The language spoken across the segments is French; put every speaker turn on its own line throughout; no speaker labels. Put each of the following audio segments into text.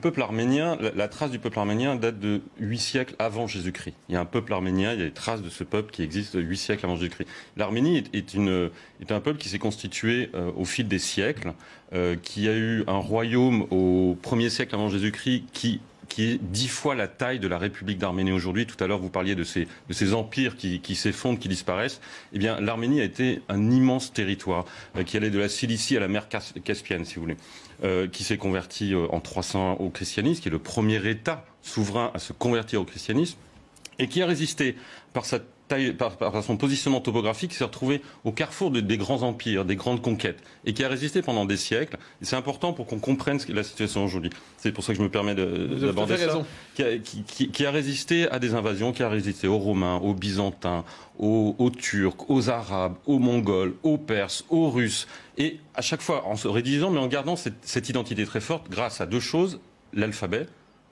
peuple arménien, la trace du peuple arménien date de 8 siècles avant Jésus-Christ. Il y a un peuple arménien, il y a des traces de ce peuple qui existe 8 siècles avant Jésus-Christ. L'Arménie est un peuple qui s'est constitué au fil des siècles, qui a eu un royaume au 1er siècle avant Jésus-Christ qui est 10 fois la taille de la République d'Arménie aujourd'hui. Tout à l'heure, vous parliez de ces empires qui s'effondrent, qui disparaissent. Eh bien, l'Arménie a été un immense territoire qui allait de la Cilicie à la mer Caspienne, si vous voulez, qui s'est converti en 300 au christianisme, qui est le premier État souverain à se convertir au christianisme, et qui a résisté par sa taille, par son positionnement topographique, qui s'est retrouvé au carrefour des grands empires, des grandes conquêtes, et qui a résisté pendant des siècles. Et c'est important pour qu'on comprenne la situation aujourd'hui. C'est pour ça que je me permets d'aborder ça. Qui a résisté à des invasions, qui a résisté aux Romains, aux Byzantins, aux Turcs, aux Arabes, aux Mongols, aux Perses, aux Russes. Et à chaque fois, en se rédigeant, mais en gardant cette identité très forte, grâce à deux choses: l'alphabet.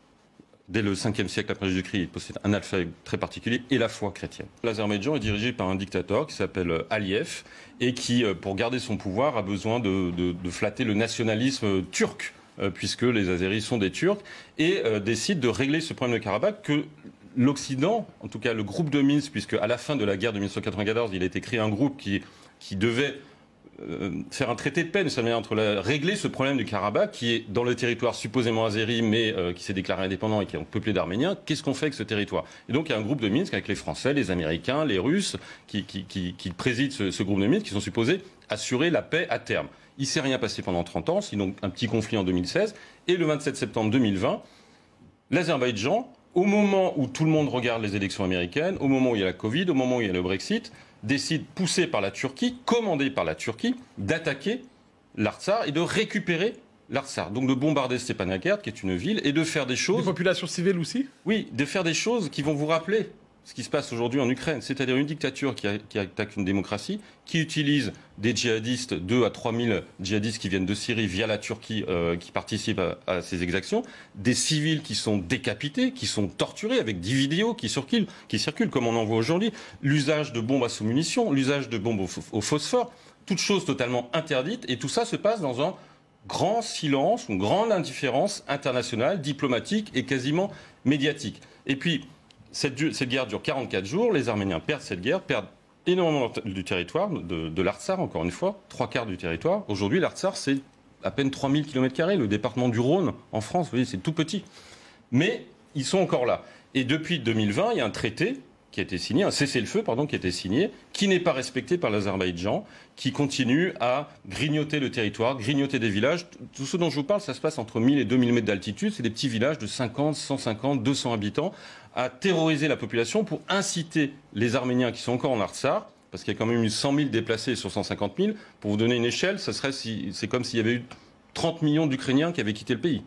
Dès le 5e siècle après Jésus-Christ, il possède un alphabet très particulier, et la foi chrétienne. L'Azerbaïdjan est dirigé par un dictateur qui s'appelle Aliyev et qui, pour garder son pouvoir, a besoin de flatter le nationalisme turc, puisque les Azéris sont des Turcs, et décide de régler ce problème de Karabakh que l'Occident, en tout cas le groupe de Minsk, puisque à la fin de la guerre de 1994, il a été créé un groupe qui devait faire un traité de paix, régler ce problème du Karabakh, qui est dans le territoire supposément azéri, mais qui s'est déclaré indépendant et qui est peuplé d'Arméniens. Qu'est-ce qu'on fait avec ce territoire? Et donc il y a un groupe de Minsk avec les Français, les Américains, les Russes, qui président ce groupe de Minsk, qui sont supposés assurer la paix à terme. Il ne s'est rien passé pendant 30 ans, sinon un petit conflit en 2016. Et le 27 septembre 2020, l'Azerbaïdjan, au moment où tout le monde regarde les élections américaines, au moment où il y a la Covid, au moment où il y a le Brexit, décide, poussé par la Turquie, commandé par la Turquie, d'attaquer l'Artsakh et de récupérer l'Artsakh. Donc de bombarder Stepanakert, qui est une ville, et de faire des choses...
Des populations civiles aussi?
Oui, de faire des choses qui vont vous rappeler ce qui se passe aujourd'hui en Ukraine, c'est-à-dire une dictature qui attaque une démocratie, qui utilise des djihadistes, 2 à 3 000 djihadistes qui viennent de Syrie via la Turquie, qui participent à ces exactions, des civils qui sont décapités, qui sont torturés avec des vidéos qui circulent comme on en voit aujourd'hui, l'usage de bombes à sous-munitions, l'usage de bombes au phosphore, toutes choses totalement interdites, et tout ça se passe dans un grand silence, une grande indifférence internationale, diplomatique et quasiment médiatique. Et puis, cette guerre dure 44 jours, les Arméniens perdent cette guerre, perdent énormément du territoire, de l'Artsakh, encore une fois, 3/4 du territoire. Aujourd'hui, l'Artsakh, c'est à peine 3000 km², le département du Rhône, en France, vous voyez, c'est tout petit. Mais ils sont encore là. Et depuis 2020, il y a un traité qui a été signé, un cessez-le-feu, pardon, qui a été signé, qui n'est pas respecté par l'Azerbaïdjan, qui continue à grignoter le territoire, grignoter des villages. Tout ce dont je vous parle, ça se passe entre 1000 et 2000 mètres d'altitude. C'est des petits villages de 50, 150, 200 habitants, à terroriser la population pour inciter les Arméniens qui sont encore en Artsakh, parce qu'il y a quand même eu 100 000 déplacés sur 150 000. Pour vous donner une échelle, c'est comme s'il y avait eu 30 millions d'Ukrainiens qui avaient quitté le pays.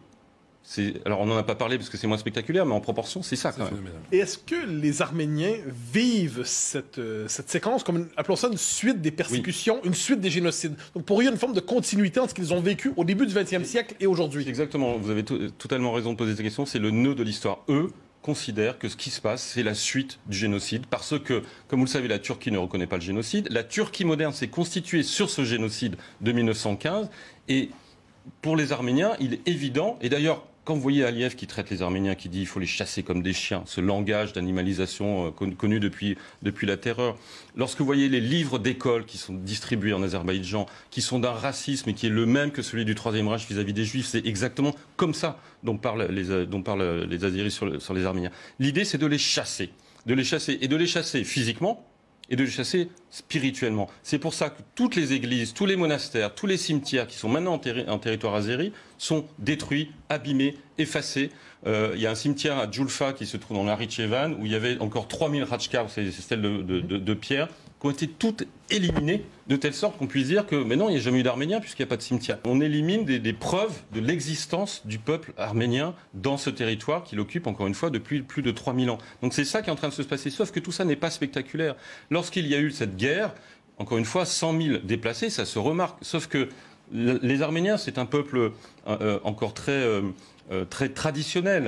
Alors on n'en a pas parlé parce que c'est moins spectaculaire, mais en proportion, c'est ça quand même.
Et est-ce que les Arméniens vivent cette séquence comme, appelons ça, une suite des persécutions, oui, une suite des génocides? Donc pour eux, il y a une forme de continuité entre ce qu'ils ont vécu au début du XXe siècle et aujourd'hui.
Exactement, vous avez totalement raison de poser cette question, c'est le nœud de l'histoire. Eux considèrent que ce qui se passe, c'est la suite du génocide, parce que, comme vous le savez, la Turquie ne reconnaît pas le génocide. La Turquie moderne s'est constituée sur ce génocide de 1915, et pour les Arméniens, il est évident, et d'ailleurs, quand vous voyez Aliyev qui traite les Arméniens, qui dit qu'il faut les chasser comme des chiens, ce langage d'animalisation connu depuis la terreur, lorsque vous voyez les livres d'école qui sont distribués en Azerbaïdjan, qui sont d'un racisme et qui est le même que celui du Troisième Reich vis-à-vis des Juifs, c'est exactement comme ça dont parlent les Azéris sur les Arméniens. L'idée, c'est de les chasser, et de les chasser physiquement, et de les chasser spirituellement. C'est pour ça que toutes les églises, tous les monastères, tous les cimetières qui sont maintenant en territoire azéri sont détruits, abîmés, effacés. Il y a un cimetière à Djoulfa qui se trouve dans l'Arichevan où il y avait encore 3000 ratchkars, c'est celles de pierre, qui ont été toutes éliminées de telle sorte qu'on puisse dire que, mais non, il n'y a jamais eu d'Arméniens puisqu'il n'y a pas de cimetière. On élimine des preuves de l'existence du peuple arménien dans ce territoire qu'il occupe, encore une fois, depuis plus de 3000 ans. Donc c'est ça qui est en train de se passer, sauf que tout ça n'est pas spectaculaire. Lorsqu'il y a eu cette guerre, encore une fois, 100 000 déplacés, ça se remarque, sauf que les Arméniens, c'est un peuple encore très traditionnel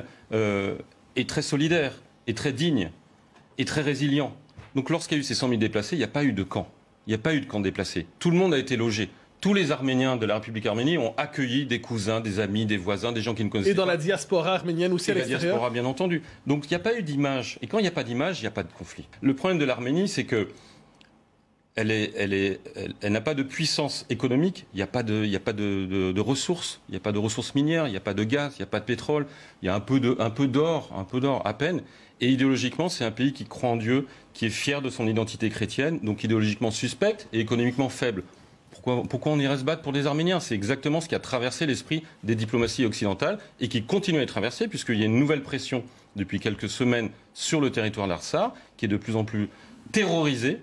et très solidaire et très digne et très résilient. Donc lorsqu'il y a eu ces 100 000 déplacés, il n'y a pas eu de camp. Il n'y a pas eu de camp déplacé. Tout le monde a été logé. tous les Arméniens de la République arménie ont accueilli des cousins, des amis, des voisins, des gens qui ne connaissaient pas.
Et dans la diaspora arménienne aussi à l'extérieur.
La diaspora, bien entendu. Donc il n'y a pas eu d'image. Et quand il n'y a pas d'image, il n'y a pas de conflit. Le problème de l'Arménie, c'est que elle n'a pas de puissance économique, il n'y a pas de ressources, il n'y a pas de ressources minières, il n'y a pas de gaz, il n'y a pas de pétrole, il y a un peu d'or à peine. Et idéologiquement, c'est un pays qui croit en Dieu, qui est fier de son identité chrétienne, donc idéologiquement suspecte et économiquement faible. Pourquoi on irait se battre pour des Arméniens? C'est exactement ce qui a traversé l'esprit des diplomaties occidentales et qui continue à être traversé, puisqu'il y a une nouvelle pression depuis quelques semaines sur le territoire d'Artsakh, qui est de plus en plus terrorisé.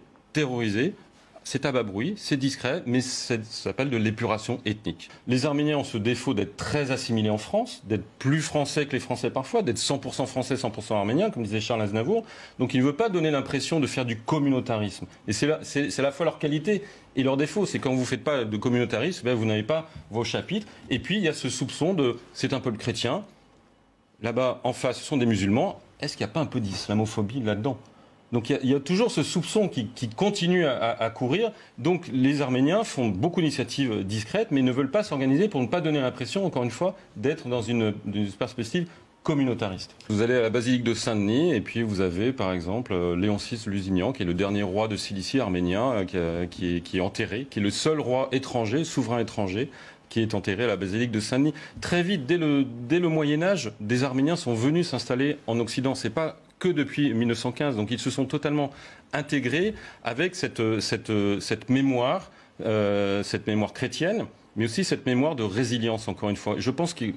C'est à bas bruit, c'est discret, mais ça s'appelle de l'épuration ethnique. Les Arméniens ont ce défaut d'être très assimilés en France, d'être plus français que les Français parfois, d'être 100% français, 100% arménien, comme disait Charles Aznavour. Donc il ne veut pas donner l'impression de faire du communautarisme. Et c'est à la fois leur qualité et leur défaut. C'est quand vous ne faites pas de communautarisme, vous n'avez pas vos chapitres. Et puis il y a ce soupçon de c'est un peuple chrétien. Là-bas, en face, ce sont des musulmans. Est-ce qu'il n'y a pas un peu d'islamophobie là-dedans ? Donc il y a toujours ce soupçon qui continue à courir. Donc les Arméniens font beaucoup d'initiatives discrètes, mais ne veulent pas s'organiser pour ne pas donner l'impression, encore une fois, d'être dans une perspective communautariste. Vous allez à la basilique de Saint-Denis, et puis vous avez par exemple Léon VI Lusignan, qui est le dernier roi de Cilicie arménien, qui est enterré, qui est le seul roi étranger, souverain étranger, qui est enterré à la basilique de Saint-Denis. Très vite, dès le Moyen-Âge, des Arméniens sont venus s'installer en Occident. C'est pas que depuis 1915. Donc ils se sont totalement intégrés avec cette mémoire chrétienne, mais aussi cette mémoire de résilience, encore une fois. Je pense qu'ils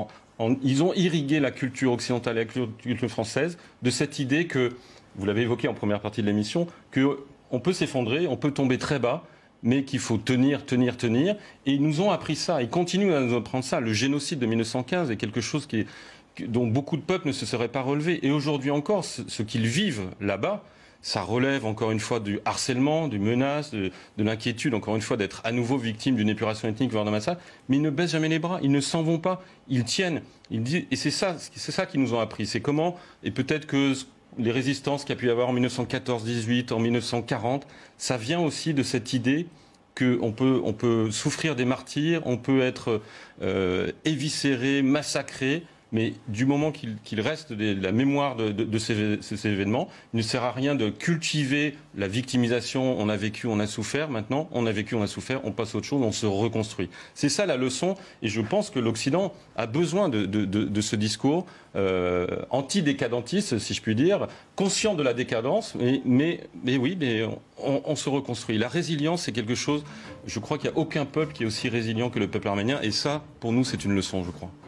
ont irrigué la culture occidentale et la culture française de cette idée que, vous l'avez évoqué en première partie de l'émission, qu'on peut s'effondrer, on peut tomber très bas, mais qu'il faut tenir. Et ils nous ont appris ça, ils continuent à nous apprendre ça. Le génocide de 1915 est quelque chose dont beaucoup de peuples ne se seraient pas relevés. Et aujourd'hui encore, ce qu'ils vivent là-bas, ça relève encore une fois du harcèlement, du menace, de l'inquiétude, encore une fois, d'être à nouveau victime d'une épuration ethnique, voire d'un massacre. Mais ils ne baissent jamais les bras, ils ne s'en vont pas, ils tiennent. Et c'est ça qu'ils nous ont appris. C'est comment, et peut-être que les résistances qu'il y a pu y avoir en 1914-18, en 1940, ça vient aussi de cette idée qu'on peut souffrir des martyrs, on peut être éviscéré, massacré, mais du moment qu'il reste la mémoire de ces événements, il ne sert à rien de cultiver la victimisation. On a vécu, on a souffert. Maintenant, on a vécu, on a souffert. On passe à autre chose, on se reconstruit. C'est ça la leçon. Et je pense que l'Occident a besoin de ce discours anti-décadentiste, si je puis dire, conscient de la décadence. Mais on se reconstruit. La résilience, c'est quelque chose. Je crois qu'il n'y a aucun peuple qui est aussi résilient que le peuple arménien. Et ça, pour nous, c'est une leçon, je crois.